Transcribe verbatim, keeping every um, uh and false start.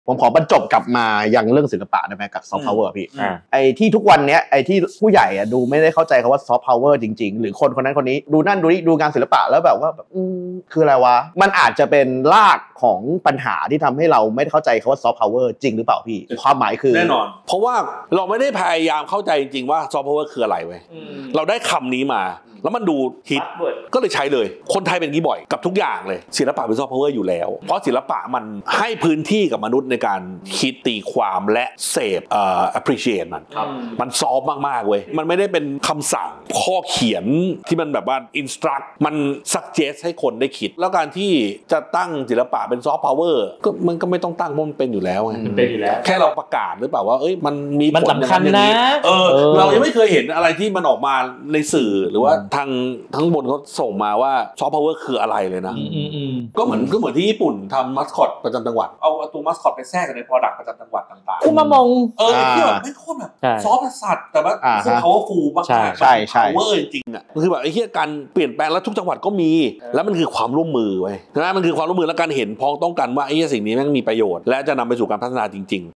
ผมขอบรรจบกลับมายังเรื่องศิลปะได้ไหมกับซอฟต์พาวเวอร์พี่ไอ้ที่ทุกวันเนี้ยไอ้ที่ผู้ใหญ่อะดูไม่ได้เข้าใจคำว่าซอฟต์พาวเวอร์จริงๆหรือคนคนนั้นคนนี้ดูนั่นดูนี่ดูงานศิลปะแล้วแบบว่าอืมคืออะไรวะมันอาจจะเป็นรากของปัญหาที่ทำให้เราไม่ได้เข้าใจคำว่าซอฟต์พาวเวอร์จริงหรือเปล่าพี่ความหมายคือแน่นอนเพราะว่าเราไม่ได้พยายามเข้าใจจริงๆว่าซอฟต์พาวเวอร์คืออะไรเว้ยเราได้คำนี้มาแล้วมันดูฮิตก็เลยใช้เลยคนไทยเป็นงี้บ่อยกับทุกอย่างเลยศิลปะเป็นซอฟต์พาวเวอร์อยู่แล้วเพราะศิลปะมันให้พื้นที่กับมนุษย์ในการคิดตีความและเสพเอ่อ appreciate มันมันซอฟต์มากๆเว้ยมันไม่ได้เป็นคำสั่งข้อเขียนที่มันแบบว่า instruct มัน suggest ให้คนได้คิดแล้วการที่จะตั้งศิลปะเป็นซอฟต์พาวเวอร์ก็มันก็ไม่ต้องตั้งเพราะมันเป็นอยู่แล้วไงเป็นอยู่แล้วแค่เราประกาศหรือเปล่าว่าเอ้ยมันมีมันสำคัญนะเออเรายังไม่เคยเห็นอะไรที่มันออกมาในสื่อหรือว่าทางทั้งบนเขาส่งมาว่าซอฟต์พาวเวอร์คืออะไรเลยนะก็เหมือนก็เหมือนที่ญี่ปุ่นทำมัสคอตประจำจังหวัดเอาตัวมัสคอตไปแทรกใน product ประจำจังหวัดต่างๆคุมามงเออที่แบบไม่โคตรแบบซอฟต์สัตว์แต่ว่าคือ powerful มากๆใช่ใช่ power จริงๆอ่ะคือแบบไอ้เหี้ยการเปลี่ยนแปลงแล้วทุกจังหวัดก็มีแล้วมันคือความร่วมมือเว้ยนะมันคือความร่วมมือและการเห็นพ้องต้องกันว่าไอ้สิ่งนี้แม่งมีประโยชน์และจะนำไปสู่การพัฒนาจริง